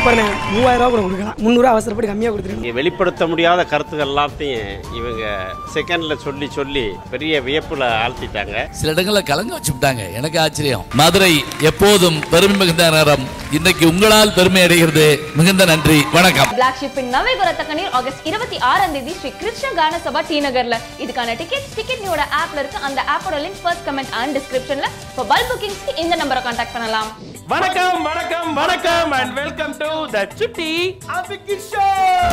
சூப்பர்ண்ணே 3000 ரூபா கூட கொடுக்கலாம் 300 அவசரப்படி கம்மியாக கொடுத்துருங்க. வெளிப்படுத்த முடியாத கருத்துக்கள் எல்லாத்தையும் இவங்க செகண்ட்ல சொல்லி பெரிய வியப்புல ஆழ்த்திட்டாங்க. சில இடங்கள்ல கலங்க வச்சுட்டாங்க. எனக்கு ஆச்சரியம். மதுரை எப்போதும் பெருமை மிகுந்த நேரம். இன்னைக்கு உங்களால் பெருமை அடைகிறது. மிகுந்த நன்றி. வணக்கம். Blacksheep நவே குரத்தக்கனீர் ஆகஸ்ட் 26ஆம் தேதி ஸ்ரீ கிருஷ்ண கான சபா டி நகர்ல. இதுக்கான டிக்கெட் நியோட ஆப்ல இருக்கு. அந்த ஆப்போட லிங்க் ஃபர்ஸ்ட் கமெண்ட் அண்ட் டிஸ்கிரிப்ஷன்ல. For bulk bookings இந்த நம்பரை கான்டாக்ட் பண்ணலாம். வணக்கம் வணக்கம் வணக்கம் and welcome to the Chutti and Viki show.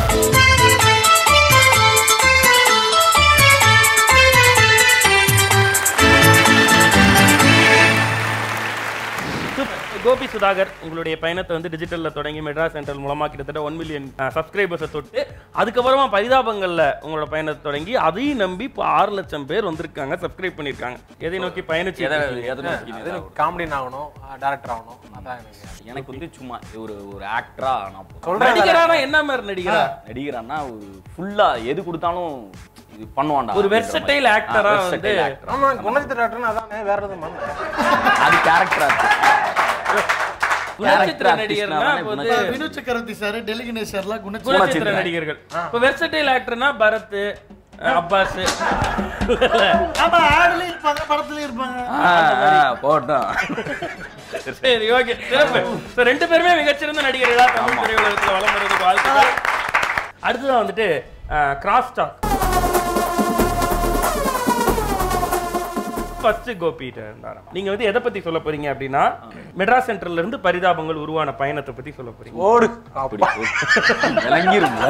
Gopi Sudhakar உங்களுடைய பயணத்தை வந்து டிஜிட்டல்ல தொடங்கி மெட்ராஸ் சென்ட்ரல் மூலமா கிட்டத்தட்ட 1 மில்லியன் சப்ஸ்கிரைபர்ஸை தொட்டு அதுக்கப்புறமா பரிதாபங்கள்ல உங்களோட பயணத்தை தொடங்கி அதையும் நம்பி இப்போ 6 லட்சம் பேர் வந்திருக்காங்க, சப்ஸ்கிரைப் பண்ணிருக்காங்க. எதை நோக்கி பயணிச்சு காமெடி ஆகணும், டைரக்டர் ஆகணும். அதான் எனக்கு வந்து சும்மா ஒரு ஆக்டரா நான் சொல்றேன். நடிகரானா என்ன மாதிரி நடிகரானா ஃபுல்லா எது கொடுத்தாலும் இது பண்ணுவான்டா. ஒரு வெர்சடைல் ஆக்டரா வந்து ஆமா குணச்சித்திர ஆக்டர்னா அதானே, வேற எதுவும் பண்ணல. அது கேரக்டரா குணச்சித்திர நடிகர்னா வந்து வினு சக்கரவர்த்தி சார், டெல்லி கணேஷ் சார்லாம் குணச்சித்திர நடிகர்கள். இப்போ வெர்சடைல் ஆக்டர்னா பரத், அப்பாஸ், ஆமா ஆடுல இருப்பாங்க, படத்துல இருப்பாங்க. போட்டோம். சரி ஓகே. சோ ரெண்டு பேருமே மிகச்சிறந்த நடிகர்களா தமிழ் திரையுலகத்துல வலம் வருவதுக்கு வாழ்த்துக்கள். அடுத்ததான் வந்துட்டு கிராஸ் டாக். ஃபர்ஸ்ட் கோபி நீங்க வந்து எதை பத்தி சொல்ல போறீங்க அப்படின்னா மெட்ராஸ் சென்ட்ரல்ல இருந்து பரிதாபங்கள் உருவான பயணத்தை பத்தி சொல்ல போறீங்க. ஓடு விளங்கிருங்க.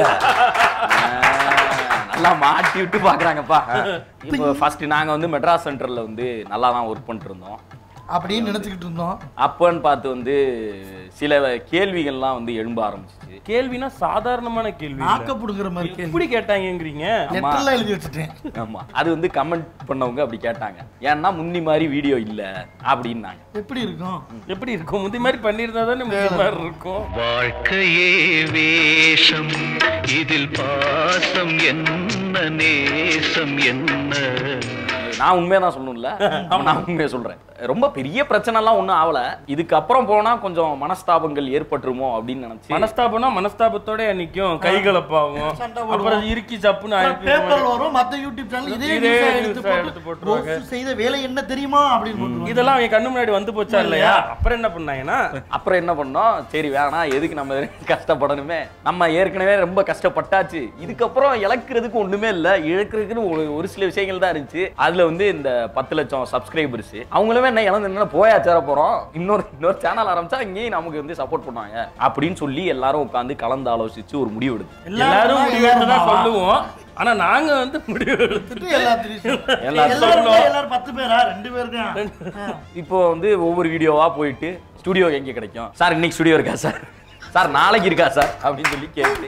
நல்லா மாட்டி விட்டு பாக்குறாங்கப்பா. இப்போ ஃபர்ஸ்ட் நாங்க வந்து மெட்ராஸ் சென்டர்ல வந்து நல்லா தான் ஒர்க் பண்ணிட்டு இருந்தோம் அப்படின்னு நினைச்சுக்கிட்டு இருந்தோம். அப்பன்னு பார்த்து வந்து சில கேள்விகள்லாம் வந்து எழும்ப ஆரம்பிச்சிச்சு. கேள்வினா சாதாரணமான கேள்வி, நாக்கப்புடுங்கிற மாதிரி கேள்வி. எப்படி கேட்டாங்கங்கறீங்க? லெட்டர்ல எழுதி வச்சிட்டேன். ஆமா, அது வந்து கமெண்ட் பண்ணவங்க அப்படி கேட்டாங்க. ஏன்னா முந்தி மாதிரி வீடியோ இல்ல அப்படின்னாங்க. எப்படி இருக்கும்? எப்படி இருக்கும்? முந்தி மாதிரி பண்ணிருந்தா தானே முந்தி மாதிரி இருக்கும். வாழ்க்கையே வேஷம், இதில் பாசம் என்ன, நேசம் என்ன. நான் உண்மையா தான் சொல்லணும்ல, நான் உண்மையா சொல்றேன். ரொம்ப பெரிய பிரச்சனை எல்லாம் ஒண்ணும் ஆகல. இதுக்கப்புறம் போனா கொஞ்சம் மனஸ்தாபங்கள் ஏற்பட்டுருமோ அப்படின்னு நினைச்சு. மனஸ்தாபம்னா மனஸ்தாபத்தோட நிக்கும், கைகலப்பாகும், அப்புறம் இறுக்கி சப்புன்னு பேப்பர் வரும். மத்த யூடியூப் சேனல் இதே எடுத்து போட்டுருவாங்க. செய்த வேலை என்ன தெரியுமா அப்படின்னு. இதெல்லாம் என் கண்ணு முன்னாடி வந்து போச்சா இல்லையா? அப்புறம் என்ன பண்ணாங்கன்னா அப்புறம் என்ன பண்ணோம், சரி வேணாம், எதுக்கு நம்ம கஷ்டப்படணுமே, நம்ம ஏற்கனவே ரொம்ப கஷ்டப்பட்டாச்சு, இதுக்கப்புறம் இழக்கிறதுக்கு ஒண்ணுமே இல்ல, இழக்கிறதுக்குன்னு ஒரு சில விஷயங்கள் தான் இருந்துச்சு. அதுல வந்து இந்த 10 லட்சம் சப்ஸ்கிரைபர்ஸ் அவங்களுமே என்ன இழந்து என்ன போயா சேர போறோம், இன்னொரு சேனல் ஆரம்பிச்சா இங்கேயும் நமக்கு வந்து சப்போர்ட் பண்ணுவாங்க அப்படின்னு சொல்லி எல்லாரும் உட்காந்து கலந்து ஆலோசிச்சு ஒரு முடிவு எடுத்து. எல்லாரும் முடிவு எடுத்துதான் சொல்லுவோம். ஆனா நாங்க வந்து முடிவு எடுத்துட்டு எல்லாரும் 10 பேரா 2 பேர் தான். இப்போ வந்து ஒவ்வொரு வீடியோவா போயிட்டு ஸ்டுடியோ எங்க கிடைக்கும் சார், இன்னைக்கு ஸ்டுடியோ இருக்கா சார், சார் நாளைக்கு இருக்கா சார் அப்படின்னு சொல்லி கேட்டு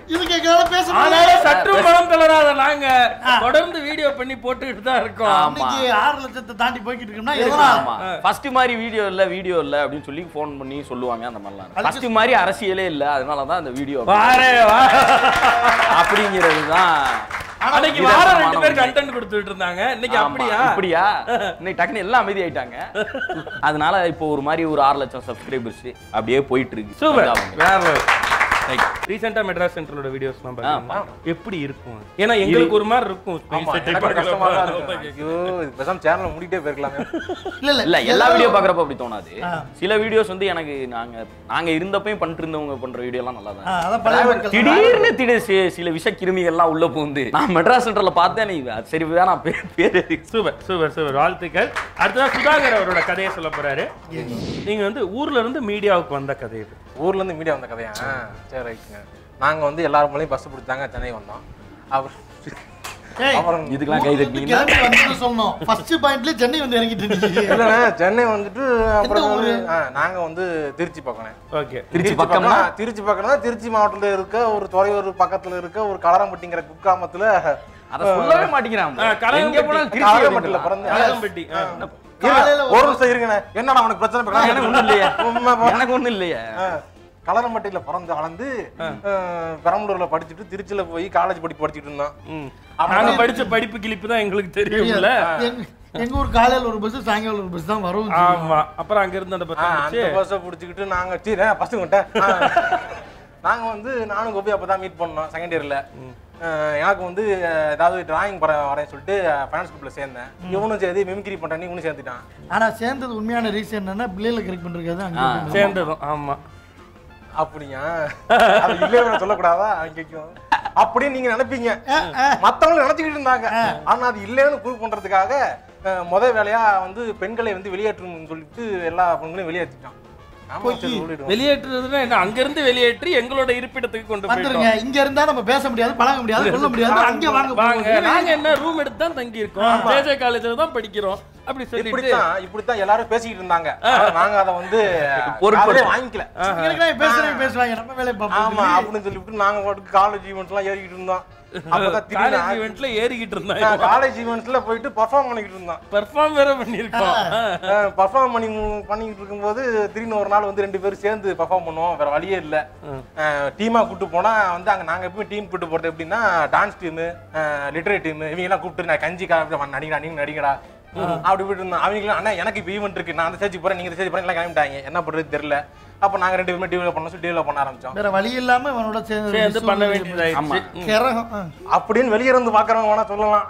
சற்று மனம் தளராத நாங்க தொடர்ந்து வீடியோ பண்ணி போட்டுக்கிட்டு தான் இருக்கோம். 6 லட்சத்தை தாண்டி போய்கிட்டு இருக்கோம்னா ஃபர்ஸ்ட் மாதிரி வீடியோ இல்ல அப்படின்னு சொல்லி போன் பண்ணி சொல்லுவாங்க. அந்த மாதிரிலாம் ஃபர்ஸ்ட் மாதிரி அரசியலே இல்ல, அதனாலதான் அந்த வீடியோ அப்படிங்கிறதுதான். அன்னைக்கு வாரம் 2 பேர் கண்டென்ட் கொடுத்துட்டு இருந்தாங்க. இன்னைக்கு அப்படியா இன்னைக்கு டக்குனு எல்லாம் அமைதி ஆயிட்டாங்க. அதனால இப்போ ஒரு மாதிரி ஒரு 6 லட்சம் சப்ஸ்கிரைபர்ஸ் அப்படியே போயிட்டு இருக்கு. சூப்பர். ரீசெண்டா மெட்ராஸ் சென்ட்ரலோட வீடியோஸ்லாம் பாருங்க எப்படி இருக்கும். ஏன்னா எங்களுக்கு ஒரு மாதிரி இருக்கும். ஐயோ பேசாம சேனலை மூடிட்டே போயிருக்கலாமே. இல்ல எல்லா வீடியோ பாக்குறப்ப அப்படி தோணாது. சில வீடியோஸ் வந்து எனக்கு நாங்க இருந்தப்பயும் பண்ணிட்டு இருந்தவங்க பண்ற வீடியோ எல்லாம் நல்லா தான். திடீர்னு சில விஷ கிருமிகள்லாம் உள்ள புகுந்து நான் மெட்ராஸ் சென்டர்ல பார்த்தேன். நீ சரி வேணாம் பேரு. சூப்பர் சூப்பர் சூப்பர், வாழ்த்துக்கள். அடுத்ததான் சுதாகர் அவரோட கதையை சொல்ல போறாரு. நீங்க வந்து ஊர்ல இருந்து மீடியாவுக்கு வந்த கதை. ஊர்ல இருந்து மீடியா வந்த கதையா? சரி ரைட்டுங்க. நாங்க வந்து எல்லாரும் மூலையும் பஸ் பிடிச்சாங்க, சென்னை வந்தோம். இதுக்கெல்லாம் கை தட்டினீங்க சொல்லணும். ஃபர்ஸ்ட் பாயிண்ட்ல சென்னை வந்து இறங்கிட்டு இல்லைண்ணே, சென்னை வந்துட்டு அப்புறம் நாங்க வந்து திருச்சி பக்கம். ஓகே, திருச்சி பக்கம்னா திருச்சி மாவட்டத்துல இருக்க ஒரு துறையூர் பக்கத்துல இருக்க ஒரு கலரம்பட்டிங்கிற குக்கிராமத்துல. அத சொல்லவே மாட்டேங்கிறாங்க. எங்க போனாலும் கலரம்பட்டில பிறந்து ஒரு நிமிஷம் இருக்குண்ணே. என்னடா உனக்கு பிரச்சனை? எனக்கு ஒண்ணு இல்லையே. கலரம்பட்டியில பிறந்து வளர்ந்து பெரம்பலூர்ல படிச்சுட்டு திருச்சியில போய் காலேஜ் படிச்சுட்டு இருந்தோம். நாங்க படிச்ச படிப்பு கிளிப்பு தான் எங்களுக்கு தெரியும்ல. எங்க ஊர் காலையில ஒரு பஸ், சாயங்காலம் ஒரு பஸ் தான் வரும். ஆமா, அப்புறம் அங்க இருந்து அந்த பஸ் புடிச்சுக்கிட்டு நாங்க பசங்கிட்ட நாங்க வந்து நானும் கோபி அப்பதான் மீட் பண்ணோம் செகண்ட் இயர்ல. எனக்கு வந்து ஏதாவது டிராயிங் வரேன்னு சொல்லிட்டு ஃபைனான்ஸ் குரூப்ல சேர்ந்தேன். இவனும் சேர்ந்து மிமிக்ரி பண்றேன்னு இவனும் சேர்ந்துட்டான். ஆனா சேர்ந்தது உண்மையான ரீசன் என்னன்னா பிள்ளைல கரெக்ட் பண்றதுக்காக சேர்ந்ததும். ஆமா அப்படியா? அது இல்லைன்னு சொல்லக்கூடாதா? அங்கேயும் அப்படின்னு நீங்க நினைப்பீங்க, மத்தவங்களும் நினைச்சுக்கிட்டு இருந்தாங்க. ஆனா அது இல்லைன்னு ப்ரூவ் பண்றதுக்காக முதல் வேலையா வந்து பெண்களை வந்து வெளியேற்றணும்னு சொல்லிட்டு எல்லா பெண்களையும் வெளியேற்றிட்டான். வெளியேற்றுறதுன்னா என்ன? அங்க இருந்து வெளியேற்றி எங்களோட இருப்பிடத்துக்கு கொண்டு வந்துருங்க. இங்க இருந்தா நம்ம பேச முடியாது, பழக முடியாது, சொல்ல முடியாது. அங்க வாங்க. நாங்க என்ன ரூம் எடுத்து தான் தங்கி இருக்கோம், ஜேஜே காலேஜ்ல தான் படிக்கிறோம். அப்படி சொல்லிட்டு இப்படித்தான் எல்லாரும் பேசிக்கிட்டு இருந்தாங்க. நாங்க அத வந்து பொறுப்பே வாங்கிக்கல. பேசுறாங்க நம்ம வேலைய பாப்போம். ஆமா அப்படின்னு சொல்லிட்டு நாங்க காலேஜ் ஈவென்ட்ஸ் எல்லாம் ஏறிக்கிட்டு இருந்தோம். காலேஜ் ஈவென்ட்ல ஏறிக்கிட்டு இருந்தாங்க. காலேஜ் ஈவென்ட்ஸ்ல போயிட்டு பெர்ஃபார்ம் பண்ணிக்கிட்டு இருந்தோம். பெர்ஃபார்ம் வேற பண்ணிருக்கோம். பெர்ஃபார்ம் பண்ணிக்கிட்டு இருக்கும்போது திடீர்னு ஒரு நாள் வந்து 2 பேரும் சேர்ந்து பெர்ஃபார்ம் பண்ணுவோம். வேற வழியே இல்ல. டீமா கூட்டு போனா வந்து அங்க நாங்க எப்பவும் டீம் கூட்டு போறது எப்படின்னா டான்ஸ் டீம், லிட்டரரி டீம் இவங்க எல்லாம் கூப்பிட்டு நான் கஞ்சிக்கா நடிகடா நீங்க நடிகடா அப்படி போயிட்டு இருந்தோம். அவங்க அண்ணா எனக்கு இப்போ ஈவென்ட் இருக்கு, நான் அந்த ஸ்டேஜ் போறேன், நீங்க ஸ்டேஜ் போறேன், எல்லாம் கிளம்பிட்டாங்க. என்ன பண்றது தெரியல. அப்ப நாங்க 2 பேருமே டிவில பண்ணோம், டிவில பண்ண ஆரம்பிச்சோம். வேற வழி இல்லாம அவனோட சேர்ந்து பண்ண வேண்டியதாயிடுச்சு. அப்படின்னு வெளிய இருந்து பாக்குறவங்க வேணா சொல்லலாம்.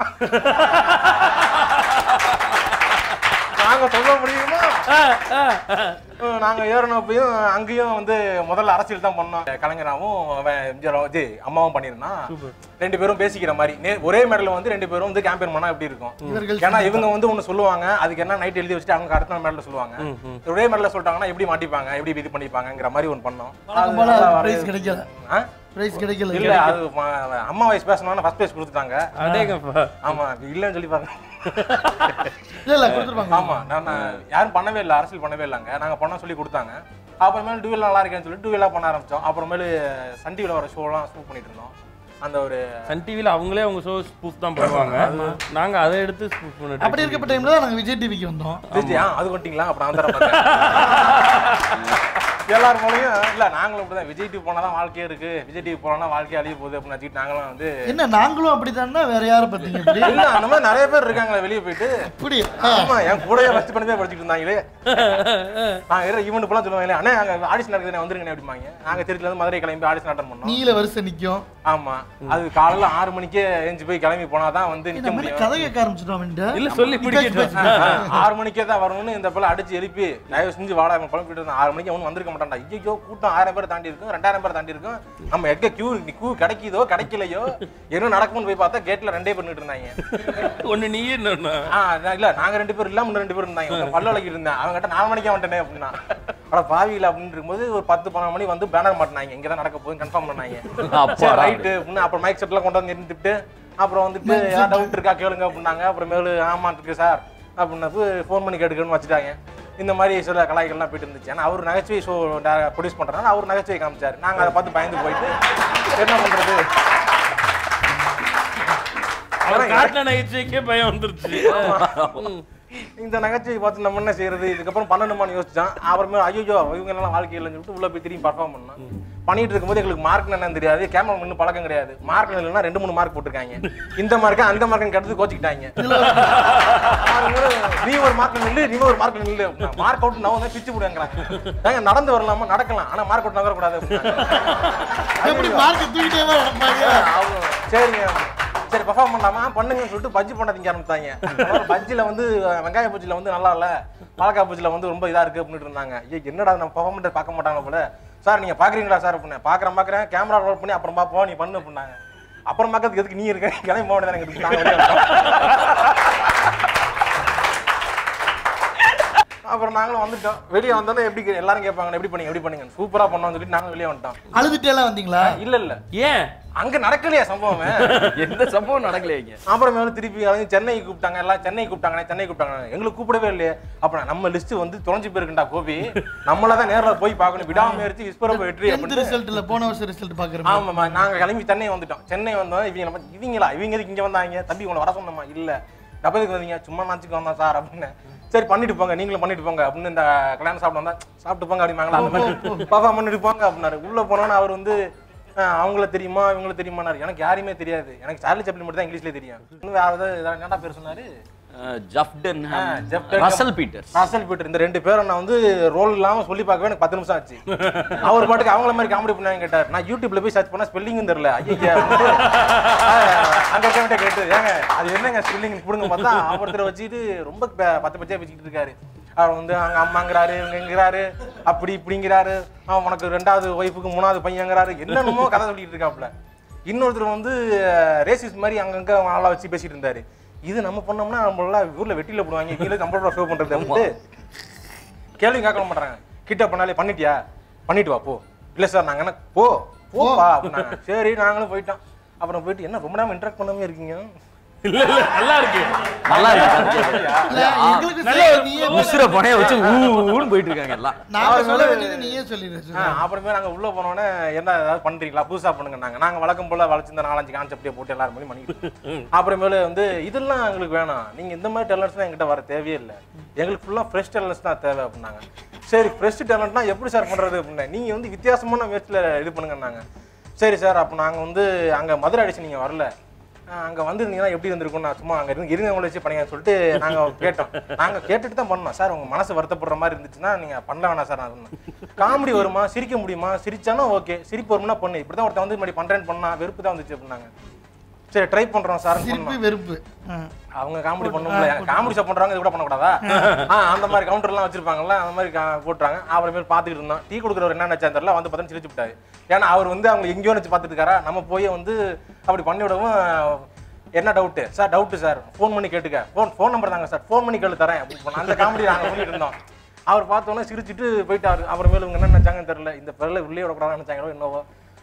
நாங்க சொல்ல முடியுமா? நாங்க ஏறினப்பையும் அங்கேயும் வந்து முதல்ல அரசியல் தான் பண்ணோம். கலைஞராவும் அம்மாவும் பண்ணிருந்தான். 2 பேரும் பேசிக்கிற மாதிரி ஒரே மேடல வந்து 2 பேரும் வந்து கேம்பெயின் பண்ணா எப்படி இருக்கும்? ஏன்னா இவங்க வந்து ஒண்ணு சொல்லுவாங்க, அதுக்கு என்ன நைட் எழுதி வச்சுட்டு அவங்க அடுத்த மேடல சொல்லுவாங்க. ஒரே மேடல சொல்லிட்டாங்கன்னா எப்படி மாட்டிப்பாங்க, எப்படி இது பண்ணிப்பாங்கிற மாதிரி ஒன்று பண்ணோம். பிரைஸ் கிடைக்கல. பிரைஸ் கிடைக்கல. இல்ல அது அம்மா வயசு பேசணும்னா ஃபர்ஸ்ட் பிரைஸ் கொடுத்துட்டாங்க. ஆமா இல்லன்னு சொல்லி பாருங்க. இல்ல கொடுத்துருவாங்க. ஆமா நான் யாரும் பண்ணவே இல்லை, அரசியல் பண்ணவே இல்லைங்க. நாங்க பண்ண சொல்லி கொடுத்தாங்க. அப்புறமேல டூவீல் நல்லா இருக்கேன்னு சொல்லி டூவீலா பண்ண ஆரம்பிச்சோம். அப்புறமேலு சன் டிவில வர ஷோலாம் ஸ்பூப் பண்ணிட்டு இருந்தோம். அந்த ஒரு சன் டிவில அவங்களே அவங்க ஷோ ஸ்பூப் தான் பண்ணுவாங்க, நாங்க அதை எடுத்து ஸ்பூப் பண்ணிட்டு. அப்படி இருக்கப்பட்ட டைம்ல நாங்க விஜய் டிவிக்கு வந்தோம். அது கொட்டிங்களா? அப்புறம் அந்த எல்லாரும் போலையும் இல்ல நாங்களும் அப்படிதான் விஜய் டிவி போனாதான் வாழ்க்கையே இருக்கு, விஜய் டிவி போனா வாழ்க்கை அழிய போகுது அப்படின்னு நினைச்சிட்டு நாங்களும் வந்து என்ன நாங்களும் அப்படித்தானே. வேற யாரை பத்தீங்க? இல்ல அந்த மாதிரி நிறைய பேர் இருக்காங்களே வெளியே போயிட்டு. அப்படி ஆமா என் கூடயே ஃபர்ஸ்ட் பண்ணி தான் படிச்சுட்டு இருந்தாங்களே. நான் ஈவெண்ட் போலாம் சொல்லுவாங்களே, அண்ணா அங்க ஆடிஷன் நடக்குது வந்துருங்க அப்படிம்பாங்க. நாங்க திருச்சில இருந்து மதுரை கிளம்பி ஆடிஷன் அட்டன் பண்ணோம். நீல வருஷம் நிக்கும். ஆமா அது காலையில 6 மணிக்கே எழுந்து போய் கிளம்பி போனாதான் வந்து நிக்க முடியும். கதை கேட்க ஆரம்பிச்சிட்டோம். இல்ல சொல்லி பிடிக்கிட்டு 6 மணிக்கே தான் வரணும்னு இந்த போல அடிச்சு எழுப்பி தயவு செஞ்சு வாடா குழம்பிட்டு இருந்தான். 6 மணிக்கு அவனு வந்திருக்க மாட்டான்டா. ஐயோ கூட்டம் 1000 பேர் தாண்டி இருக்கும், 2000 பேர் தாண்டி இருக்கும். நம்ம எங்க கியூ கிடைக்குதோ கிடைக்கலையோ என்ன நடக்கும்னு போய் பார்த்தா கேட்ல 2 பேர் நின்னுட்டு இருந்தாங்க. ஒண்ணு நீ என்ன? இல்ல நாங்க 2 பேர் இல்லாம 2 பேர் இருந்தாங்க. பல்ல வளைக்கிட்டு இருந்தேன். அவங்க கிட்ட 4 மணிக்கே வந்துட்டேனே அப்படின்னா அட பாவியில அப்படின்னு இருக்கும்போது ஒரு 10-12 மணி வந்து பேனர் மாட்டினாங்க. இங்கதான் நடக்க போகுது கன்ஃபார்ம் பண்ணாங்க. ரைட்டு அப்புறம் மைக் செட்லாம் கொண்டு வந்து நிறுத்திட்டு அப்புறம் வந்துட்டு ஏதாவது டவுட் இருக்கா கேளுங்க அப்படின்னாங்க. அப்புறம் மேலு ஆமா இருக்கு சார் அப்படின்னது ஃபோன் பண்ணி கேட்டுக்கணும்னு வச்சுட்டாங்க. இந்த மாதிரி சில கலாய்கள்லாம் போயிட்டு இருந்துச்சு. ஏன்னா அவர் நகைச்சுவை ஷோ ப்ரொடியூஸ் பண்றதுனால அவர் நகைச்சுவை காமிச்சாரு. நாங்க அதை பார்த்து பயந்து போயிட்டு என்ன பண்றது, அவர் காட்டின நகைச்சுவைக்கே பயம் வந்துருச்சு. இந்த நகைச்சுவை பார்த்து நம்ம என்ன செய்யறது, இதுக்கப்புறம் பண்ணணுமான்னு யோசிச்சான். அப்புறமே ஐயோ இவங்க எல்லாம் வாழ்க்கை இல்லைன்னு சொல்லிட்டு உள்ள போய் திரும்பி பர்ஃபார்ம் பண்ணோம். பண்ணிட்டு இருக்கும்போது எங்களுக்கு மார்க் என்னன்னு தெரியாது, கேமரா இன்னும் பழக்கம் கிடையாது. மார்க் இல்லைன்னா 2-3 மார்க் போட்டிருக்காங்க. இந்த மார்க்கு அந்த மார்க்கு கெடுத்து கோச்சிக்கிட்டாங்க. நீ ஒரு மார்க் நில்லு, நீ ஒரு மார்க் நில்லு, மார்க் அவுட் நான் வந்து பிச்சு போடுங்கிறாங்க. நடந்து வரலாமா? நடக்கலாம், ஆனா மார்க் அவுட் நகரக்கூடாது. சரிங்க சரி பர்ஃபார்ம் பண்ணலாமா பண்ணுங்கன்னு சொல்லிட்டு பஜ்ஜி பண்ண திங்க ஆரம்பித்தாங்க. பஜ்ஜில வந்து வெங்காய பஜ்ஜில வந்து நல்லா இல்ல, பாலக்காய் பஜ்ஜில வந்து ரொம்ப இதா இருக்கு அப்படின்னு இருந்தாங்க. என்னடா நம்ம பர்ஃபார்மன்ஸ் பார்க்க மாட்டாங்க போல. சார் நீங்க பாக்குறீங்களா சார் அப்படின்னு. பாக்குறேன் கேமரா ரோல் பண்ணி அப்புறம் பாப்போம் நீ பண்ணு அப்படின்னாங்க. அப்புறம் பார்க்கறதுக்கு எதுக்கு நீ இருக்க கிளம்பி போக வேண்டியதான். அப்புறம் நாங்களும் வந்துட்டோம். வெளியே வந்தோன்னே எப்படி எல்லாரும் கேட்பாங்க எப்படி பண்ணீங்க சூப்பரா பண்ணோம்னு சொல்லிட்டு நாங்களும் வெளியே வந்துட்டோம். அழுதுட்டே எல்லாம் வந்தீங்களா? இல்ல ஏன் அங்க நடக்கலையா சம்பவம்? எந்த சம்பவம் நடக்கலையா? அப்புறம் திருப்பி சென்னை கூப்பிட்டாங்க. எல்லாம் சென்னை கூப்பிட்டாங்க. எங்களுக்கு கூப்பிடவே இல்லையே. அப்ப நம்ம லிஸ்ட் வந்து தொலைஞ்சு போயிருக்குண்டா கோபி, நம்மளதான் நேர்ல போய் பார்க்கணும். விடாமுயற்சி விஸ்வரூப வெற்றி. ரிசல்ட்ல போன வருஷம் ரிசல்ட் பாக்குறோம். ஆமா நாங்க கிளம்பி சென்னை வந்துட்டோம். சென்னை வந்தோம். இவங்க இங்க வந்தாங்க. தம்பி உங்களை வர சொன்னோமா? இல்ல டபுளுக்கு வந்தீங்க, சும்மா நாச்சுக்கு வந்தா சார் அப்படின்னு. சரி பண்ணிட்டு போங்க, நீங்களும் பண்ணிட்டு போங்க அப்படின்னு. இந்த கல்யாணம் சாப்பிட்டு வந்தா சாப்பிட்டு போங்க அப்படிமாங்களா, அந்த மாதிரி பர்ஃபார்ம் பண்ணிட்டு போங்க அப்படின்னாரு. உள்ள போனோன்னு அவர் வந்து அவங்கள தெரியுமா இவங்கள தெரியுமானாரு. எனக்கு யாரையுமே தெரியாது. எனக்கு சார்லி சாப்ளின் மட்டும் தான் இங்கிலீஷ்ல தெரியும். வேற ஏதாவது என்னடா பேர் சொன்னாரு, ஜஃப்டன் ரசல் பீட்டர் இந்த 2 பேரும் நான் வந்து ரோல் இல்லாம சொல்லி பார்க்கவே எனக்கு 10 நிமிஷம் ஆச்சு. அவர் பாட்டுக்கு அவங்கள மாதிரி காமெடி பண்ணாங்க கேட்டார். நான் யூடியூப்ல போய் சர்ச் பண்ணா ஸ்பெல்லிங்கும் தெரியல. ஐயா அங்க கிட்ட கேட்டு ஏங்க அது என்னங்க ஸ்பெல்லிங் கொடுங்க பார்த்தா ஒருத்தரை வச்சுட்டு ரொம்ப பச்சை பச்சையா வச்சுக்கிட்டு இருக்காரு. அவர் வந்து அங்க அம்மாங்கிறாரு இவங்கிறாரு அப்படி இப்படிங்கிறாரு. உனக்கு 2வது ஒய்ஃபுக்கு 3வது பையங்கிறாரு. என்னென்னமோ கதை சொல்லிட்டு இருக்காப்புல. இன்னொருத்தர் வந்து ரேசிஸ் மாதிரி அங்கங்க ஆளா வச்சு பேசிட்டு இருந்தாரு. இது நம்ம பண்ணோம்னா நம்மள ஊர்ல வெட்டில போடுவாங்க. கீழே கம்ப்யூட்டர் ஷோ பண்றது வந்து கேள்வி கேட்க மாட்டாங்க. கிட்ட பண்ணாலே பண்ணிட்டியா பண்ணிட்டு வா போ. இல்ல சார் நாங்க என்ன போப்பா அப்படின்னாங்க. சரி நாங்களும் போயிட்டோம். அப்புறம் போயிட்டு என்ன ரொம்ப நேரம் இன்டராக்ட் பண்ணாமே இருக்கீங்க. இல்ல நல்லா இருக்கு போயிட்டு இருக்காங்க எல்லாம். அப்புறமே நாங்க உள்ள போனோடனே என்ன ஏதாவது பண்றீங்களா புதுசா பண்ணுங்க. நாங்க வழக்கம் போல வளர்ச்சிருந்த 4-5 கான்செப்டே போட்டு எல்லாரும் பண்ணிட்டு அப்புறமேல வந்து இதெல்லாம் எங்களுக்கு வேணாம். நீங்க இந்த மாதிரி டேலண்ட்ஸ் எங்கிட்ட வர தேவையே இல்லை. எங்களுக்கு ஃபுல்லா ஃப்ரெஷ் டேலண்ட்ஸ் தான் தேவை அப்படின்னாங்க. சரி ஃப்ரெஷ் டேலண்ட்னா எப்படி சார் பண்றது அப்படின்னா நீங்க வந்து வித்தியாசமான முயற்சியில இது பண்ணுங்கன்னாங்க. சரி சார் அப்போ நாங்க வந்து அங்க மதுரை அடிச்சு நீங்க வரல அங்க வந்திருந்தீங்கன்னா எப்படி இருந்திருக்கும். நான் சும்மா அங்க இருந்தவங்கள வச்சு பண்ணீங்கன்னு சொல்லிட்டு நாங்க கேட்டோம். நாங்க கேட்டுட்டு தான் பண்ணோம். சார் உங்க மனசு வருத்தப்படுற மாதிரி இருந்துச்சுன்னா நீங்க பண்ணல வேணாம் சார். நான் சொன்னேன் காமெடி வருமா சிரிக்க முடியுமா சிரிச்சானா ஓகே சிரிப்பு வரும்னா பண்ணு. இப்படிதான் ஒருத்தன் வந்து இப்படி பண்றேன்னு பண்ணா வெறுப்பு தான் வந்துச்சு அப்படின்னாங்க. சரி ட்ரை பண்றோம் சார். வெறுப்பு அவங்க காமெடி பண்ணும்ல காமெடி ஷோ பண்றாங்க இது கூட பண்ணக்கூடாதா? அந்த மாதிரி கவுண்டர் எல்லாம் வச்சிருப்பாங்கல்ல அந்த மாதிரி போட்டுறாங்க. அப்புறமேல் பாத்துக்கிட்டு இருந்தோம். டீ கொடுக்குறவர் என்ன நினைச்சா தெரியல வந்து பார்த்தா சிரிச்சு விட்டாரு. ஏன்னா அவர் வந்து அவங்க எங்கேயோ நினைச்சு பாத்துட்டு இருக்காரா. நம்ம போய் வந்து அப்படி பண்ணி விடவும் என்ன doubt sir doubt sir phone பண்ணி கேட்டுக்க ஃபோன் நம்பர் தாங்க சார் ஃபோன் பண்ணி கேட்டு தரேன் அப்படின்னு அந்த காமெடி நாங்கள் பண்ணிட்டு இருந்தோம். அவர் பார்த்தோன்னே சிரிச்சுட்டு போயிட்டாரு. அப்புறமேல இவங்க என்ன நினைச்சாங்கன்னு தெரியல. இந்த பிறல உள்ளே விடக்கூடாதுன்னு நினைச்சாங்களோ என்னவோ.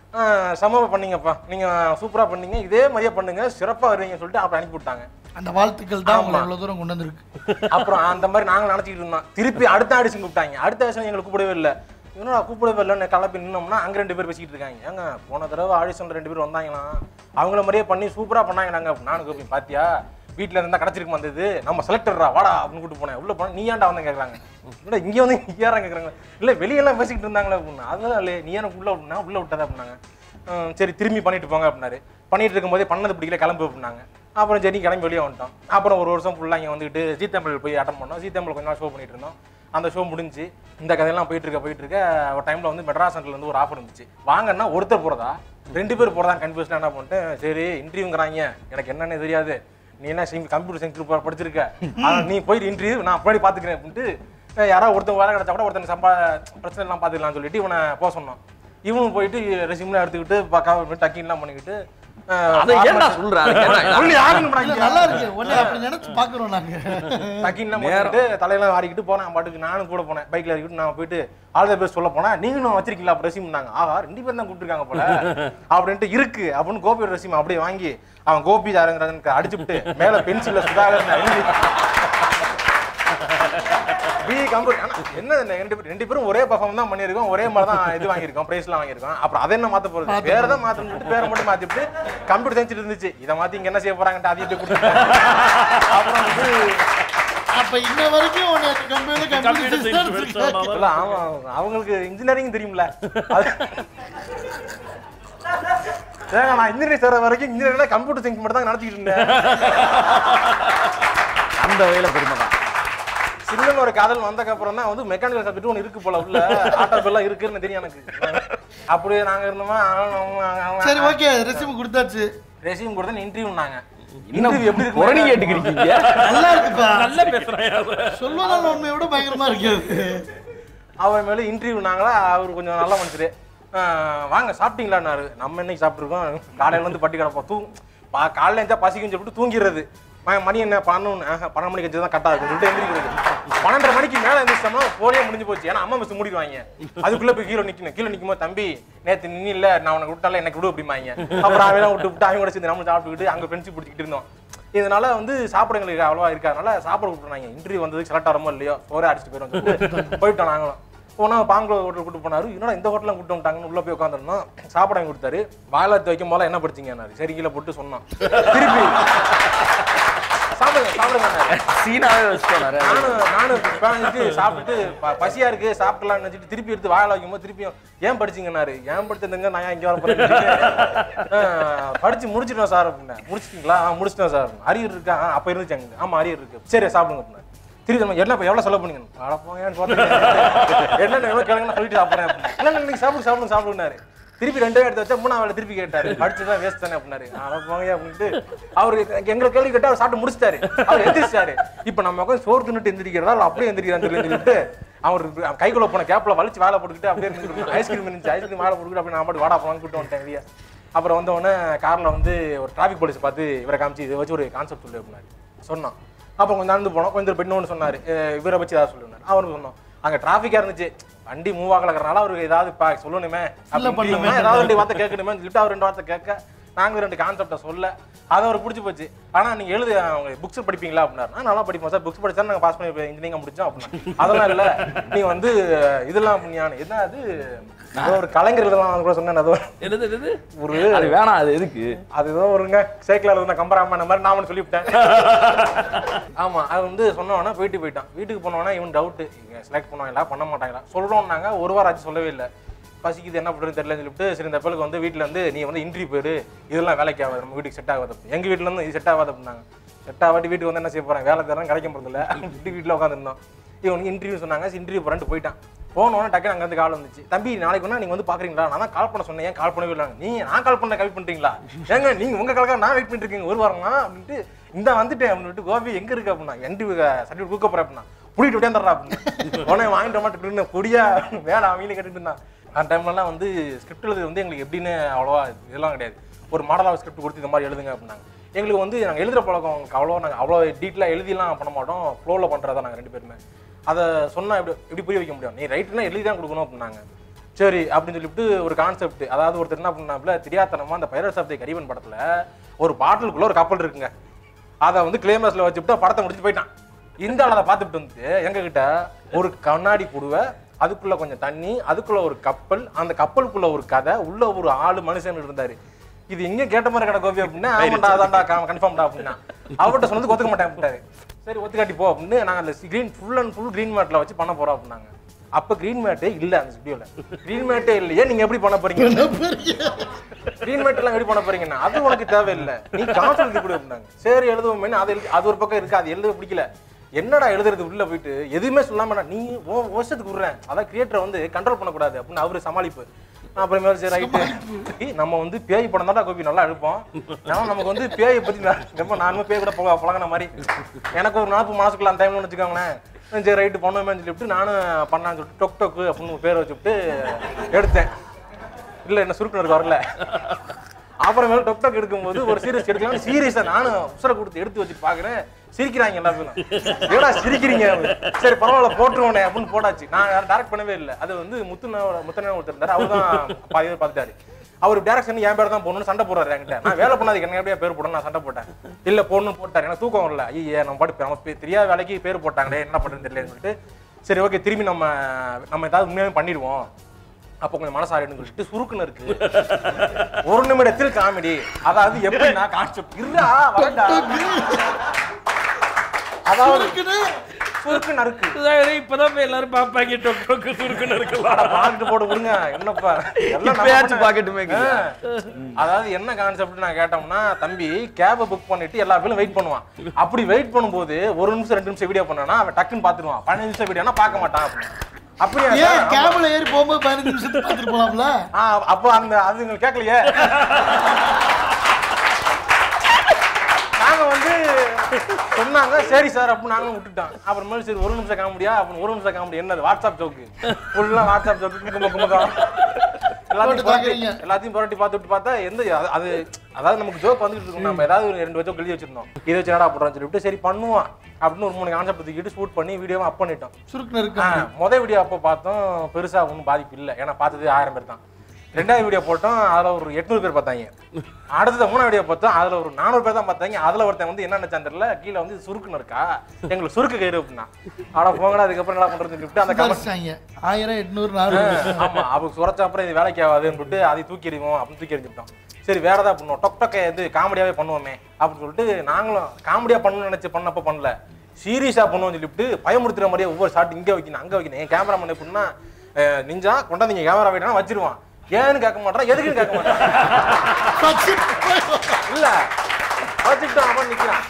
சமமா பண்ணீங்கப்பா நீங்க சூப்பரா பண்ணீங்க இதே மாதிரியே பண்ணுங்க சிறப்பா வருவீங்கன்னு சொல்லிட்டு அப்புறம் அனுப்பி விட்டாங்க. அந்த வாழ்த்துக்கள் தான் இவ்வளவு தூரம் கொண்டு வந்திருக்கு. அப்புறம் அந்த மாதிரி நாங்க நினைச்சிட்டு இருந்தோம். திருப்பி அடுத்த ஆடிஷன் கூப்பிட்டாங்க. அடுத்த ஆடிஷன் எங்களுக்கு கூப்பிடவே இல்லை. இன்னொரு கூப்பிடவே இல்லைன்னு கலப்பி நின்னோம்னா அங்க 2 பேர் பேசிக்கிட்டு இருக்காங்க. ஏங்க போன தடவை ஆடிஷன்ல 2 பேர் வந்தாங்களாம் அவங்கள மாதிரியே பண்ணி சூப்பரா பண்ணாங்க. நாங்க நானும் கோபி பாத்தியா வீட்டுல இருந்தா கிடைச்சிருக்கும் வந்தது நம்ம செலக்டர்ரா வாடா அப்படின்னு கூட்டு போனேன். உள்ள போனா நீ ஏன்டா வந்து கேட்கறாங்க. இல்லை இங்க வந்து யாரா கேட்கறாங்க. இல்லை வெளியெல்லாம் பேசிக்கிட்டு இருந்தாங்களே அப்படின்னா அதெல்லாம் இல்லை நீ எனக்கு உள்ள விட்டுனா உள்ள விட்டதா அப்படின்னாங்க. சரி திரும்பி பண்ணிட்டு போங்க அப்படின்னாரு. பண்ணிட்டு இருக்கும்போதே பண்ணது பிடிக்கல கிளம்பு அப்படின்னாங்க. அப்புறம் சரி கிளம்பி வெளியே வந்துட்டோம். அப்புறம் ஒரு வருஷம் ஃபுல்லாக இங்கே வந்துட்டு ஜி தமிழ் போய் அட்டன் பண்ணோம். ஜி தமிழ் கொஞ்ச நாள் ஷோ பண்ணிட்டு இருந்தோம். அந்த ஷோ முடிஞ்சு இந்த கதையெல்லாம் போயிட்டு இருக்க ஒரு டைம்ல வந்து மெட்ராஸ் சென்டர்ல இருந்து ஒரு ஆஃபர் இருந்துச்சு. வாங்கன்னா ஒருத்தர் போறதா 2 பேர் போறதா கன்ஃபியூஷன் என்ன பண்ணிட்டேன். சரி இன்டர்வியூங்கிறாங்க எனக்கு என்னன்னு தெரியாது. நீ என்ன கம்ப்யூட்டர் சென்டர் படிச்சிருக்க நீ போயிட்டு இன்டர்வியூ நான் போய் பாத்துக்கிறேன் அப்படின்ட்டு யாராவது ஒருத்தன் வேலை கிடைச்சா கூட ஒருத்தன் பிரச்சனை எல்லாம் பாத்துக்கலாம்னு சொல்லிட்டு இவனை போக சொன்னோம். இவனும் போயிட்டு ரெசியூம்லாம் எடுத்துக்கிட்டு டக்கின்லாம் பண்ணிக்கிட்டு தலையெல்லாம் ஆடிக்கிட்டு போனேன் பாட்டுக்கு. நானும் கூட போனேன் பைக்ல இறக்கிட்டு நான் போயிட்டு ஆல் தி பெஸ்ட் சொல்ல போனேன். நீங்களும் வச்சிருக்கீங்களா ரெசியூம்னாங்க. ஆஹா 2 பேர் தான் கூப்பிட்டுருக்காங்க போல அப்படின்ட்டு இருக்கு அப்படின்னு கோபியோட ரெசியூம் அப்படியே வாங்கி அவன் கோபி யாருங்கிறதுக்கு அடிச்சுட்டு மேல பென்சில்ல சுதாகர் என்ன 2 பேரும் ஒரே பர்ஃபார்ம் தான் பண்ணியிருக்கோம். ஒரே மாதிரி தான் இது வாங்கியிருக்கோம் பிரைஸ்லாம் வாங்கியிருக்கோம். அப்புறம் அதை என்ன மாத்த போறது வேற தான் மாத்தணும் பேரை மட்டும் மாத்திட்டு கம்ப்யூட்டர் சயின்ஸ் இருந்துச்சு. இதை மாத்தி இங்க என்ன செய்ய போறாங்கட்டு அதையே போய் கொடுத்துட்டாங்க. அப்புறம் வந்து அப்ப இன்ன வரைக்கும் ஆமா அவங்களுக்கு இன்ஜினியரிங் தெரியும்ல. ஏங்க நான் இன்ஜினியரிங் சேர வரைக்கும் இன்ஜினியரிங் கம்ப்யூட்டர் சயின்ஸ் மட்டும் தான் நடத்திட்டு இருந்தேன். அந்த வகையில பெருமை தான். சின்னன்னு ஒரு காதல் வந்ததுக்கு அப்புறம் தான் வந்து மெக்கானிக்கல் சப்ஜெக்ட் ஒன்று இருக்கு போல உள்ள ஆட்டோபெல்லாம் இருக்குன்னு தெரியும் எனக்கு. அப்படியே நாங்க இருந்தோமா. சரி ஓகே ரெஸ்யூம் கொடுத்தாச்சு. ரெஸ்யூம் கொடுத்தா இன்டர்வியூனாங்க. இன்டர்வியூ எப்படி இருக்கு உடனே கேட்டுக்கிறீங்க. நல்லா இருக்குப்பா நல்லா பேசுறாங்க. சொல்வதால உண்மையை விட பயங்கரமா இருக்கு. அவர் மேல இன்டர்வியூனாங்களா. அவர் கொஞ்சம் நல்லா மனுஷரு. வாங்க சாப்பிட்டீங்களான்னாரு. நம்ம இன்னைக்கு சாப்பிட்டுருக்கோம். காலையில வந்து பட்டி கிடப்போம் காலையில இருந்தா பசிக்குன்னு சொல்லிட்டு தூங்கிடுறது. மணி என்ன 12 மணிக்கு வச்சு தான் கரெக்டாக இருக்கும் சொல்லிட்டு எந்திரிக்கிறது. 12:30 மணிக்கு மேலே எழுந்திரிச்சோம்னா போலியே முடிஞ்சு போச்சு. ஏன்னா அம்மா மிஸ் மூடிடுவாங்க. அதுக்குள்ளே போய் கீழே நிற்கும்போது தம்பி நேற்று நின்று இல்லை நான் உனக்கு விட்டால எனக்கு விடு அப்படிமாங்க. அப்புறம் அவெல்லாம் விட்டு அவங்க கூட சேர்ந்து நம்ம சாப்பிட்டுக்கிட்டு அங்கே ஃப்ரெண்ட்ஷிப் பிடிச்சிக்கிட்டு இருந்தோம். இதனால வந்து சாப்பிடுங்களுக்கு அவ்வளோவா இருக்காதனால சாப்பிட விட்டுருந்தாங்க. இன்டர்வியூ வந்ததுக்கு செலக்ட் ஆகிறமோ இல்லையோ சோறே அடிச்சுட்டு போயிடும் போயிட்டோம். நாங்களும் போனால் பாங்கலூர் ஹோட்டல் கூட்டு போனாரு. இன்னொரு இந்த ஹோட்டலில் கூட்டு வந்துட்டாங்கன்னு உள்ளே போய் உட்காந்துருந்தோம். சாப்பிட வாங்கி கொடுத்தாரு. வாயிலத்து வைக்கும் போல என்ன படிச்சிங்கன்னாரு. சரி கீழே போட்டு சொன்னோம். திருப்பி சாப்பிட சாப்பிடுங்க சீனாவே வச்சுட்டோம் நானும் சாப்பிட்டுட்டு பசியா இருக்கு சாப்பிடலாம்னு நினைச்சிட்டு திருப்பி எடுத்து வாயில வைக்கும்போது திருப்பியும் ஏன் படிச்சீங்கன்னாரு. ஏன் படிச்சதுங்க நான் இங்க வர போறேன் படிச்சு முடிச்சிட்டோம் சார் அப்படின்னா. முடிச்சிட்டீங்களா? முடிச்சிட்டோம் சார். அரியர் இருக்கா? அப்ப இருந்துச்சாங்க. ஆமா அரியர் இருக்கு. சரி சாப்பிடுங்க அப்படின்னா. திருப்பி என்ன எவ்வளவு செலவு பண்ணீங்க? என்ன எவ்வளவு கிழங்கு சொல்லிட்டு சாப்பிடுறேன் அப்படின்னா. நீங்க சாப்பிடுனாரு. திருப்பி 2 எடுத்து வச்சா 3வது திருப்பி கேட்டாரு. படிச்சுதான் வேஸ்ட் தானே அப்படின்னாரு. போங்க அப்படின்ட்டு அவரு எங்களை கேள்வி கேட்டு அவர் சாப்பிட்டு முடிச்சிட்டாரு. அவர் எந்திரிச்சாரு. இப்ப நம்ம உட்காந்து சோறு தின்னுட்டு எந்திரிக்கிறதா அப்படியே எந்திரிக்கிறான்னு சொல்லிட்டு அவர் கைக்குள்ள போன கேப்ல வலிச்சு வேலை போட்டுக்கிட்டு அப்படியே இருந்துட்டு ஐஸ்கிரீம் இருந்துச்சு. ஐஸ்கிரீம் வேலை போட்டுக்கிட்டு அப்படி நான் பாட்டு வாடா போலான்னு கூப்பிட்டு வந்துட்டேன் வெளியே. அப்புறம் வந்த உடனே கார்ல வந்து ஒரு டிராபிக் போலீஸ் பார்த்து இவரை காமிச்சு இதை வச்சு ஒரு கான்செப்ட் சொல்லு அப்படின்னாரு. சொன்னோம். அப்போ கொஞ்சம் நடந்து போனோம். கொஞ்சம் பெண்ணு சொன்னாரு இவரை வச்சு ஏதாவது சொல்லுனாரு. அவருக்கு சொன்னோம். அங்க டிராபிக்கா இருந்துச்சு. வண்டி மூவ் ஆகலங்கிறனால அவருக்கு ஏதாவது சொல்லணுமே ஏதாவது 2 வார்த்தை கேட்கணுமே சொல்லிட்டு அவர் 2 வார்த்தை கேட்க நாங்க 2 கான்செப்டை சொல்ல அது அவருக்கு பிடிச்சி போச்சு. ஆனா நீங்க அவங்க புக்ஸ் படிப்பீங்களா அப்படின்னா நல்லா படிப்போம் சார். புக்ஸ் படிச்சா நாங்க பாஸ் பண்ணி இன்ஜினியரிங் முடிச்சோம் அப்படின்னா. அதெல்லாம் இல்ல நீங்க வந்து இதெல்லாம் பண்ணியான என்ன அது ஒரு கலைஞர் இதெல்லாம் கூட சொன்னேன். ஒரு அது வேணாம். அது எதுக்கு? அதுதான் ஒருங்க சைக்கிள் இருந்த கம்பராம மாதிரி நான் சொல்லிவிட்டேன். ஆமா அது வந்து சொன்னோன்னா போயிட்டான். வீட்டுக்கு போனோன்னா இவன் டவுட் செலக்ட் பண்ணுவாங்களா பண்ண மாட்டாங்களா சொல்றோம்னாங்க. 1 வாரம் ஆச்சு சொல்லவே இல்லை. பசிக்குது என்ன பண்ணுறது தெரியலன்னு சொல்லிட்டு சரி இந்த பிள்ளைக்கு வந்து வீட்டில் வந்து நீ வந்து இன்ட்ரி போயிரு இதெல்லாம் வேலைக்கு ஆகாது நம்ம வீட்டுக்கு செட் ஆகாது. எங்கள் வீட்டில் இருந்து இது செட் ஆகாது அப்படின்னாங்க. செட் ஆகாட்டி வீட்டுக்கு வந்து என்ன செய்ய போகிறேன் வேலை தரம் கிடைக்க போகிறதில்ல. வீட்டில் உட்காந்துருந்தோம். இவனுக்கு இன்டர்வியூ சொன்னாங்க. இன்டர்வியூ போகிறேன்ட்டு போயிட்டான். போனோன்னா டக்குனு அங்கேருந்து கால் வந்துச்சு. தம்பி நாளைக்கு வேணா நீங்கள் வந்து பார்க்குறீங்களா? நான் தான் கால் பண்ண சொன்னேன். ஏன் கால் பண்ணவே இல்லை? நான் கால் பண்ண கவி பண்ணுறீங்களா? ஏங்க நீங்கள் உங்கள் காலக்காக நான் வெயிட் பண்ணிட்டு இருக்கீங்க 1 வாரமா அப்படின்ட்டு இந்த வந்துட்டேன் அப்படின்ட்டு கோபி எங்கே இருக்கு அப்படின்னா இன்டர்வியூ சர்டிஃபிகேட் கொடுக்க போகிறேன் அப்படின்னா புடிட்டு விட்டே தர்றா அப்படின்னு உடனே வாங்கிட்டு மாட்டேன் கொடியா வேலை அவங்களே கேட்டுட்டு இருந்தான். அந்த டைம்லலாம் வந்து ஸ்கிரிப்ட் எழுது வந்து எங்களுக்கு எப்படின்னு அவ்வளோவா இதெல்லாம் கிடையாது. ஒரு மாடலாக ஸ்கிரிப்ட் கொடுத்து இந்த மாதிரி எழுதுங்க அப்படின்னாங்க. எங்களுக்கு வந்து நாங்கள் எழுதுகிற பழக்கம் நாங்கள் அவ்வளோ டீட்டெயிலாக எழுதிலாம் பண்ண மாட்டோம். ஃப்ளோவில் பண்ணுறதா நாங்கள் 2 பேருமே. அதை சொன்னால் எப்படி புரிய வைக்க முடியும்? நீ ரைட்டுனா எழுதி தான் கொடுக்கணும் அப்படின்னாங்க. சரி அப்படின்னு சொல்லிட்டு ஒரு கான்செப்ட் அதாவது ஒருத்தர் என்ன பண்ணாப்புல தெரியாதனமாக அந்த பைரட்ஸ் ஆஃப் தி கரீபியன் படத்தில் ஒரு பாட்டிலுக்குள்ளே ஒரு கப்பல் இருக்குங்க. அதை வந்து கிளைமேக்ஸில் வச்சுட்டு படத்தை முடிச்சு போயிட்டான். இந்த ஆள் அதை பார்த்துட்டு வந்து எங்ககிட்ட ஒரு கண்ணாடி குடுவை அதுக்குள்ள கொஞ்சம் தண்ணி அதுக்குள்ள ஒரு கப்பல் அந்த கப்பலுக்குள்ள ஒரு கதை உள்ள ஒரு ஆளு மனுஷன் இருந்தாரு. இது எங்க கேட்ட மாதிரி கடை கோபி அப்படின்னா ஆமாண்டா அதான்டா கன்ஃபார்ம்டா அப்படின்னா அவர்கிட்ட சொன்னது ஒத்துக்க மாட்டேன் அப்படின்ட்டாரு. சரி ஒத்துக்காட்டி போ அப்படின்னு நாங்கள் அந்த ஃபுல் அண்ட் ஃபுல் கிரீன் மேட்ல வச்சு பண்ண போறோம் அப்படின்னாங்க. அப்ப கிரீன் மேட்டே இல்ல அந்த ஸ்டுடியோல. கிரீன் மேட்டே இல்லையே நீங்க எப்படி பண்ண போறீங்க? கிரீன் மேட் எல்லாம் எப்படி பண்ண போறீங்கன்னா அது உனக்கு தேவையில்லை நீ கான்செப்ட் கூட அப்படின்னாங்க. சரி எழுதுவோம் அது ஒரு பக்கம் இருக்கு. அது எழுத பிடிக்கல. என்னடா எழுதுறது உள்ள போயிட்டு எதுவுமே சொல்லாம நீ வருஷத்துக்கு விடுறேன் அதான் கிரியேட்டரை வந்து கண்ட்ரோல் பண்ணக்கூடாது அப்படின்னு அவரு சமாளிப்பு. அப்புறமே சரி ரைட்டு நம்ம வந்து பேய் படம் தான் கோபி நல்லா எடுப்போம். ஆனா நமக்கு வந்து பேயை பத்தி ரொம்ப நானுமே பேய் கூட பழகின மாதிரி எனக்கு ஒரு 40 மாசத்துக்குள்ள அந்த டைம்னு வச்சுக்கோங்களேன். சரி ரைட்டு பண்ணுவேன்னு சொல்லிவிட்டு நானும் பண்ணான்னு சொல்லிட்டு டொக் டொக்கு அப்படின்னு பேர் வச்சுட்டு எடுத்தேன். இல்லை என்ன சுருக்குனருக்கு வரல. அப்புறமேல டொக் டொக் எடுக்கும்போது ஒரு சீரியஸ் எடுக்கலாம் சீரியஸா நானும் உசரை கொடுத்து எடுத்து வச்சுட்டு பாக்குறேன். சிரிக்கிறாங்க எல்லாரும். ஏடா சிரிக்கிறீங்க? சரி பரவாயில்ல போட்டுருவோனே அப்படின்னு போட்டாச்சு. நான் டைரக்ட் பண்ணவே இல்லை. அது வந்து முத்தன ஒருத்தர் இருந்தாரு. அவர் தான் பாதி பார்த்துட்டாரு. அவர் டைரக்ஷன் என் பேர் தான் போடணும்னு சண்டை போடுறாரு என்கிட்ட. நான் வேலை பண்ணாதுக்கு என்ன எப்படியா பேர் போடணும் நான் சண்டை போட்டேன். இல்லை போடணும்னு போட்டார். எனக்கு தூக்கம் வரல. ஐயே நம்ம பாட்டு நம்ம தெரியாத வேலைக்கு பேர் போட்டாங்களே என்ன பண்ணுறது தெரியலன்னு சொல்லிட்டு சரி ஓகே திரும்பி நம்ம ஏதாவது உண்மையாவே பண்ணிடுவோம். அப்போ கொஞ்சம் மனசாரின்னு சொல்லிட்டு சுருக்குன்னு இருக்கு 1 நிமிடத்தில் காமெடி. அதாவது எப்படி நான் கான்செப்ட் இல்லா வரண்டா அதாவது சுருக்கு நறுக்கு இப்பதான் எல்லாரும் பாப்பாங்க டொக் டொக் சுருக்கு நறுக்கலாம் பாக்கெட் போட்டு விடுங்க. என்னப்பா எல்லாம் பாக்கெட்டுமே. அதாவது என்ன கான்செப்ட் நான் கேட்டோம்னா தம்பி கேபை புக் பண்ணிட்டு எல்லா பேரும் வெயிட் பண்ணுவான். அப்படி வெயிட் பண்ணும்போது 1 நிமிஷம் 2 நிமிஷம் வீடியோ பண்ணா அவன் டக்குன்னு பாத்துருவான். 15 நிமிஷம் வீடியோனா பார்க்க மாட்டான். அப்படியே கேபிள் ஏறி போகும்போது 15 நிமிஷத்துக்கு பார்த்துட்டு போலாம்ல. அப்போ அந்த அது உங்களுக்கு கேட்கலையே. நாங்க வந்து சொன்னாங்க சரி சார் அப்படின்னு நாங்களும் விட்டுட்டோம். அப்புறமேல சரி 1 நிமிஷம் காமெடியா அப்படின்னு 1 நிமிஷம் காமெடி என்னது வாட்ஸ்அப் ஜோக்கு ஃபுல்லா வாட்ஸ்அப் ஜோக்கு எல்லாத்தையும் புரட்டி பார்த்துட்டு பார்த்தா எந்த அது அதாவது நமக்கு ஜோக் வந்துட்டு இருக்கோம். நம்ம ஏதாவது 2 ஜோக் எழுதி வச்சிருந்தோம். இதை வச்சு என்னடா போடுறோம்னு சொல்லிட்டு சரி பண்ணுவோம் அப்படின்னு ஒரு 3 கான்செப்ட் தூக்கிட்டு ஷூட் பண்ணி வீடியோவை அப் பண்ணிட்டோம். முதல் வீடியோ அப்போ பார்த்தோம் பெருசா ஒன்றும் பாதிப்பு இல்லை. ஏன்னா பார்த்தது 1000 பேர் தான். 2வது வீடியோ போட்டோம் அதுல ஒரு 800 பேர் பார்த்தாங்க. அடுத்த 3வது வீடியோ பார்த்தோம் அதுல ஒரு 400 பேர் தான் பார்த்தாங்க. அதுல ஒருத்தன் வந்து என்ன நினைச்சான் தெரியல கீழே வந்து சுருக்குன்னு இருக்கா எங்களுக்கு சுருக்கு கயிறு அப்படின்னா ஆனா போங்கடா அதுக்கப்புறம் என்ன பண்றதுன்னு சொல்லிட்டு அந்த 1000 800 400 ஆமா அவங்க சுரச்ச அப்புறம் இது வேலைக்கு ஆகாதுன்னு சொல்லிட்டு அதை தூக்கி எறிவோம் அப்படின்னு தூக்கி எறிஞ்சிட்டோம். சரி வேற ஏதாவது பண்ணுவோம், டொக்கை இது காமெடியாவே பண்ணுவோமே அப்படின்னு சொல்லிட்டு நாங்களும் காமெடியா பண்ணணும்னு நினைச்சு பண்ணப்ப பண்ணல, சீரியஸா பண்ணுவோம்னு சொல்லிட்டு பயமுறுத்துற மாதிரியே ஒவ்வொரு ஷாட் இங்கே வைக்கணும் அங்கே வைக்கணும். என் கேமராமேன் எப்படின்னா நிஞ்சா கொண்டாந்து கேமரா வைட்டா வச்சிருவான், ஏன்னு கேட்க மாட்டான், எதுக்குன்னு கேட்க மாட்டான். இல்ல வச்சுக்கிட்டு நிக்கிறான்.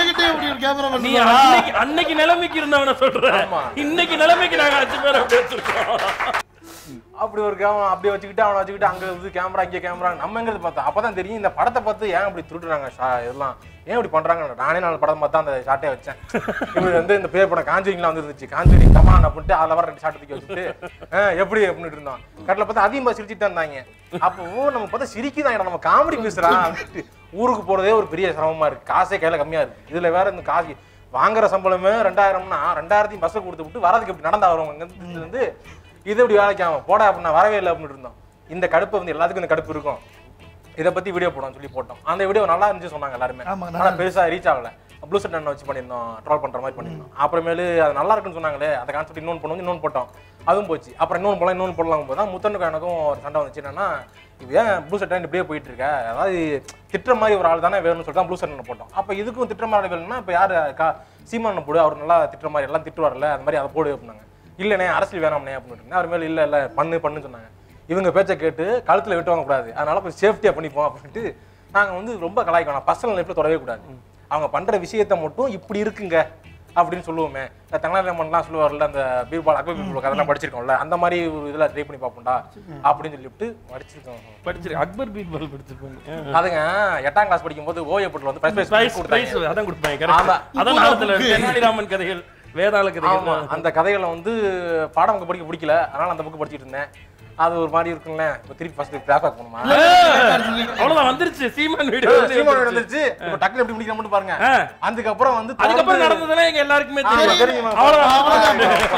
அன்னைக்கு நிலைமைக்கு இருந்தவன சொல்றேன், இன்னைக்கு நிலைமைக்கு நாங்க 5 பேர் அப்படி வச்சிருக்கோம். அப்படி ஒரு கேமரா அப்படியே வச்சுக்கிட்டு அவனை வச்சுக்கிட்டு அங்க இருந்து கேமரா இங்கே கேமரா நம்மங்கிறது பார்த்தா அப்பதான் தெரியும் இந்த படத்தை பார்த்து ஏன் அப்படி திருடுறாங்க இதெல்லாம் ஏன் இப்படி பண்றாங்க. நானே 4 படம் பார்த்தா அந்த ஷாட்டே வச்சேன். இவரு வந்து இந்த பேர் படம் காஞ்சூரிங்லாம் வந்துருந்துச்சு, காஞ்சூரிங் கமான் அப்படின்ட்டு அதில் வர 2 ஷாட் தூக்கி வச்சுட்டு எப்படி அப்படின்னு இருந்தோம். கட்டில பார்த்தா அதிகமாக சிரிச்சுட்டு இருந்தாங்க. அப்போ நம்ம பார்த்தா சிரிக்குதான், நம்ம காமெடி பேசுறா அப்படின்ட்டு. ஊருக்கு போறதே ஒரு பெரிய சிரமமா இருக்கு, காசே கையில கம்மியா இருக்கு. இதுல வேற இந்த காசு வாங்குற சம்பளமே 2000னா 2000 பஸ்ஸை கொடுத்து விட்டு வரதுக்கு எப்படி நடந்தா வருவாங்க வந்து இது எப்படி வேலைக்கு ஆகும் போடா அப்படின்னா வரவே இல்லை அப்படின்னு இருந்தோம். இந்த கடுப்பு வந்து எல்லாத்துக்கும் இந்த கடுப்பு இருக்கும், இதை பத்தி வீடியோ போடணும் சொல்லி போட்டோம். அந்த வீடியோ நல்லா இருந்துச்சு சொன்னாங்க எல்லாருமே, ஆனால் பெருசா ரீச் ஆகல. ப்ளூ செட் அண்ணன் வச்சு பண்ணியிருந்தோம், ட்ரால் பண்ற மாதிரி பண்ணியிருந்தோம். அப்புறமேலு அது நல்லா இருக்குன்னு சொன்னாங்களே, அந்த கான்செப்ட் இன்னொன்று பண்ணுவோம், இன்னொன்று போட்டோம், அதுவும் போச்சு. அப்புறம் இன்னொன்று போடலாம் போது தான் முத்தனுக்கும் எனக்கும் ஒரு சண்டை வந்துச்சு. என்னன்னா இது ஏன் ப்ளூ செட் இப்படியே போயிட்டு இருக்க, அதாவது திட்டுற மாதிரி ஒரு ஆள் தானே வேணும்னு சொல்லிட்டு ப்ளூ செட் போட்டோம். அப்போ இதுக்கும் திட்டுற மாதிரி வேணும்னா இப்போ யார் சீமான் போடு, அவர் நல்லா திட்டுற மாதிரி எல்லாம் திட்டுவார்ல, அந்த மாதிரி அதை போடு அப்படின்னாங்க. இல்லைண்ணே அரசியல் வேணாம்னே அப்படின்னு அவர் மேலே இல்லை பண்ணுன்னு சொன்னாங்க. இவங்க பேச்சை கேட்டு கழுத்தில் விட்டு வாங்கக்கூடாது, அதனால கொஞ்சம் சேஃப்டியாக பண்ணிப்போம் அப்படின்ட்டு நாங்கள் வந்து ரொம்ப கலாய்க்கணும். பர்சனல் லைஃப்பில் தொடவே கூடாது, அவங்க பண்ணுற விஷயத்த மட்டும் இப்படி இருக்குங்க அப்படின்னு சொல்லுவோமே. தங்கலாமன்லாம் சொல்லுவார்ல, அந்த பீர்பால் அக்பர் பீர்பால் அதெல்லாம் படிச்சிருக்கோம்ல, அந்த மாதிரி ஒரு இதில் ட்ரை பண்ணி பார்ப்போம்டா அப்படின்னு சொல்லிவிட்டு படிச்சிருக்கோம். அக்பர் பீர்பால் படிச்சிருப்பாங்க. அதுங்க 8ஆம் கிளாஸ் படிக்கும்போது ஓஏபட்டில் வந்து அதான் கொடுப்பாங்க. தெனாலிராமன் கதைகள், வேதாள கதைகள், அந்த கதைகளை வந்து பாடம் படிக்க பிடிக்கல, அதனால அந்த புக்கு படிச்சுட்டு இருந்தேன். அது ஒரு மாதிரி இருக்குல்ல, இப்போ திருப்பி ஃபர்ஸ்ட் கிளாஸ் போகணுமா, அவ்வளவுதான் வந்துருச்சு. சீமான் வீடியோ வந்துருச்சு. இப்போ டக்குனு எப்படி முடிக்கிற மட்டும் பாருங்க. அதுக்கப்புறம் வந்து அதுக்கப்புறம் நடந்ததுல எங்க எல்லாருக்குமே தெரியும். அவ்வளவுதான்.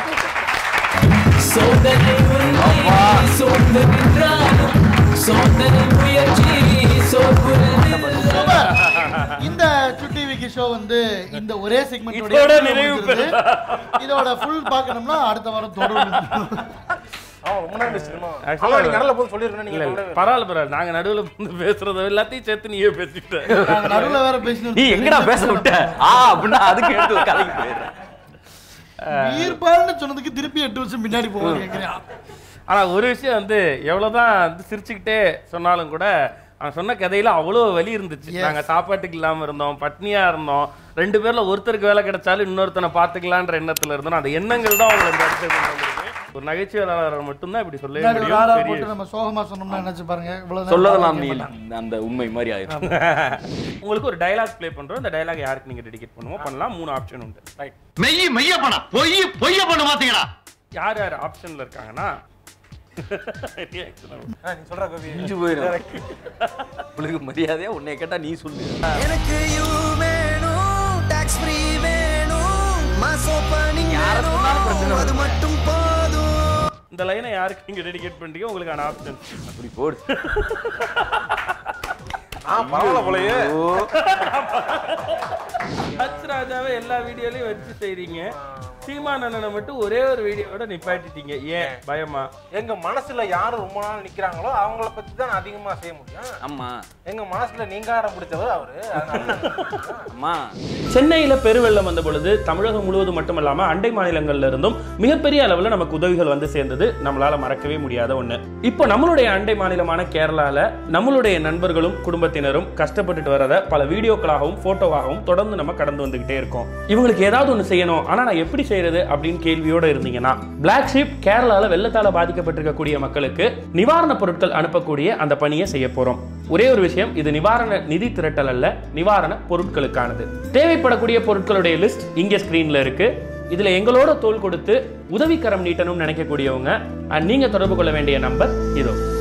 இந்த சுட்டி விக்கி ஷோ வந்து இந்த ஒரே செக்மெண்டோட நிறைவு பெறுது. இதோட ஃபுல் பார்க்கணும்னா அடுத்த வாரம் தொடரும். பரவாயில்ல, நாங்க நடுவுல பேசுறத எல்லாத்தையும் சேர்த்து நீயே பேசிட்ட. நடுவுல வேற பேசணும், நீ எங்கடா பேச விட்ட அப்படின்னா அதுக்கு எடுத்து கலைக்கு போயிடுறேன். ஈர்ப்பால்னு சொன்னதுக்கு திருப்பி 8 வருஷம் பின்னாடி போவாங்க. ஆனா ஒரு விஷயம் வந்து எவ்வளவுதான் சிரிச்சுக்கிட்டே சொன்னாலும் கூட அவன் சொன்ன கதையில அவ்வளோ வலி இருந்துச்சு. நாங்க சாப்பாட்டுக்கு இல்லாம இருந்தோம், பட்னியா இருந்தோம், 2 பேர்ல ஒருத்தருக்கு வேலை கிடைச்சாலும் இன்னொருத்தனை பாத்துக்கலான்ற எண்ணத்துல இருந்தோம். அந்த எண்ணங்கள் தான் அவங்க இந்த இடத்துல ஒரு நகைச்சுவையாளர் மட்டும்தான் இப்படி சொல்ல முடியும். நம்ம சோகமா சொன்னோம்னா நினைச்சு பாருங்க, சொல்லலாம் அந்த உண்மை மாதிரி ஆயிடும். உங்களுக்கு ஒரு டயலாக் ப்ளே பண்றோம், இந்த டயலாக் யாருக்கு நீங்க டெடிகேட் பண்ணுவோம் பண்ணலாம். 3 ஆப்ஷன் உண்டு. ரைட், மெய்ய பண்ண பொய்ய பண்ண மாட்டீங்களா? யார் யார் ஆப்ஷன்ல இருக்காங்கன்னா நீ சொல்ற கோபி இஞ்சு போயிடும். உங்களுக்கு மரியாதையா உன்னை கேட்டா நீ சொல்லு. எனக்கு யூ வேணும், டாக்ஸ் ஃப்ரீ வேணும், மாசோ பண்ணி யாரும் அது மட்டும் போதும். இந்த லைனை யாருக்கு நீங்க டெடிகேட் பண்றீங்க? உங்களுக்கான ஆப்ஷன் அப்படி போடு. பரவாயில்ல போலயே. ராஜாவை எல்லா வீடியோலயும் வச்சு செய்றீங்க, சீமான் அண்ணனை மட்டும் ஒரே ஒரு வீடியோட நிப்பாட்டிட்டீங்க. ஏன் பயமா? எங்க மனசுல யாரு ரொம்ப நாள் நிக்கிறாங்களோ அவங்கள பத்தி தான் அதிகமா செய்ய முடியும். ஆமா, எங்க மனசுல நீங்க ஆடம் பிடிச்சவர் அவரு. ஆமா, சென்னையில பெருவெள்ளம் வந்த பொழுது தமிழகம் முழுவதும் மட்டுமல்லாம அண்டை மாநிலங்கள்ல இருந்தும் மிகப்பெரிய அளவுல நமக்கு உதவிகள் வந்து சேர்ந்தது நம்மளால மறக்கவே முடியாத ஒண்ணு. இப்போ நம்மளுடைய அண்டை மாநிலமான கேரளால நம்மளுடைய நண்பர்களும் குடும்பத்தினரும் கஷ்டப்பட்டுட்டு வரத பல வீடியோக்களாகவும் போட்டோவாகவும் தொடர்ந்து நம்ம கடந்து வந்துகிட்டே இருக்கோம். இவங்களுக்கு ஏதாவது ஒண்ணு செய்யணும், ஆனா நான் எப்படி செய்யறது அப்படின்னு கேள்வியோட இருந்தீங்கன்னா, Blacksheep கேரளால வெள்ளத்தால பாதிக்கப்பட்டிருக்கக்கூடிய மக்களுக்கு நிவாரண பொருட்கள் அனுப்பக்கூடிய அந்த பணியை செய்ய போறோம். ஒரே ஒரு விஷயம், இது நிவாரண நிதி திரட்டல் அல்ல, நிவாரண பொருட்களுக்கானது. தேவைப்படக்கூடிய பொருட்களுடைய லிஸ்ட் இங்கே ஸ்கிரீன்ல இருக்கு. இதுல எங்களோட தோள் கொடுத்து உதவிக்கரம் நீட்டணும்னு நினைக்கக்கூடியவங்க நீங்க தொடர்பு கொள்ள வேண்டிய நம்பர் இதோ.